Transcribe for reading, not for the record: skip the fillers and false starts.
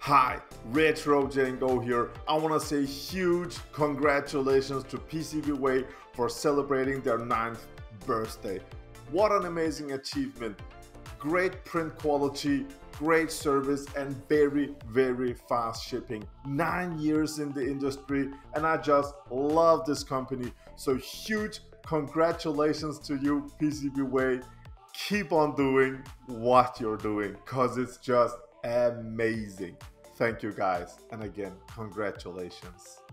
Hi, RETROCENGO here. I want to say huge congratulations to PCBWay for celebrating their 9th birthday. What an amazing achievement. Great print quality, great service, and very fast shipping. 9 years in the industry, and I just love this company. So huge congratulations to you, PCBWay. Keep on doing what you're doing because it's just amazing. Thank you guys, and again, congratulations.